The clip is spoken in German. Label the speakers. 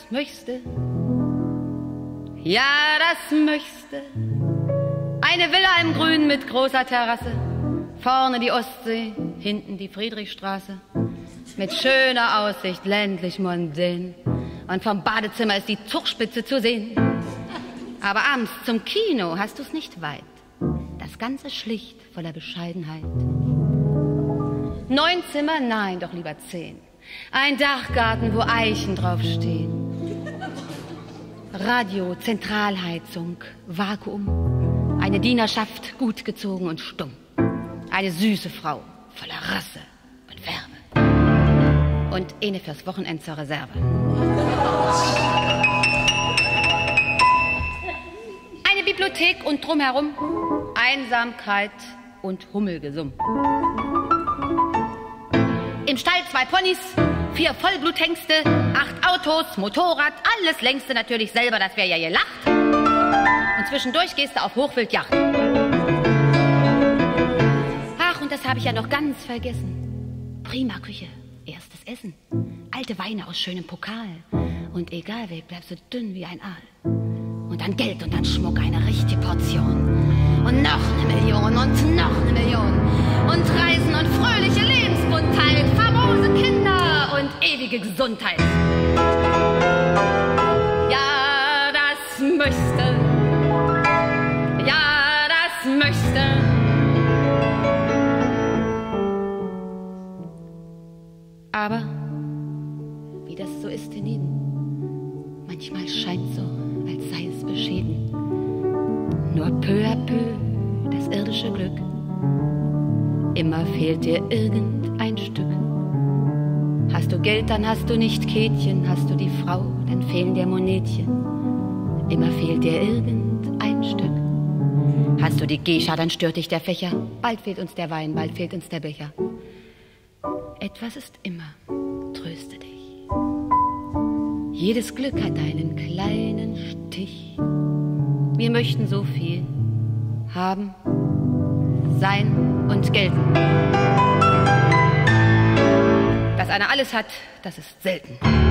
Speaker 1: möchte. Ja, das möchte. Eine Villa im Grün mit großer Terrasse. Vorne die Ostsee, hinten die Friedrichstraße. Mit schöner Aussicht, ländlich mondän. Und vom Badezimmer ist die Zugspitze zu sehen. Aber abends zum Kino hast du's nicht weit. Das Ganze schlicht, voller Bescheidenheit. 9 Zimmer? Nein, doch lieber 10. Ein Dachgarten, wo Eichen draufstehen. Radio, Zentralheizung, Vakuum. Eine Dienerschaft, gut gezogen und stumm. Eine süße Frau, voller Rasse und Wärme. Und eine fürs Wochenend zur Reserve. Eine Bibliothek und drumherum Einsamkeit und Hummelgesumm. Im Stall 2 Ponys, 4 Vollbluthengste, 8 Autos, Motorrad, alles längste natürlich selber, das wäre ja gelacht. Und zwischendurch gehst du auf Hochwildjacht. Ach, und das habe ich ja noch ganz vergessen. Prima Küche, erstes Essen, alte Weine aus schönem Pokal. Und egal wer, bleibst du dünn wie ein Aal. Und dann Geld und dann Schmuck, eine richtige Portion. Und noch 1 Million und noch 1 Million. Und Reisen und fröhliche Lebensbuntheit, famose Kinder und ewige Gesundheit. Ja, das möchte. Ja, das möchte. Aber, wie das so ist hienieden, manchmal scheint so, als sei es beschieden. Nur peu à peu das irdische Glück. Immer fehlt dir irgendein Stück. Hast du Geld, dann hast du nicht Kätchen. Hast du die Frau, dann fehlen dir Monetchen. Immer fehlt dir irgendein Stück. Hast du die Geisha, dann stört dich der Fächer. Bald fehlt uns der Wein, bald fehlt uns der Becher. Etwas ist immer, tröste dich. Jedes Glück hat einen kleinen Stich. Wir möchten so viel haben, sein und gelten. Dass einer alles hat, das ist selten.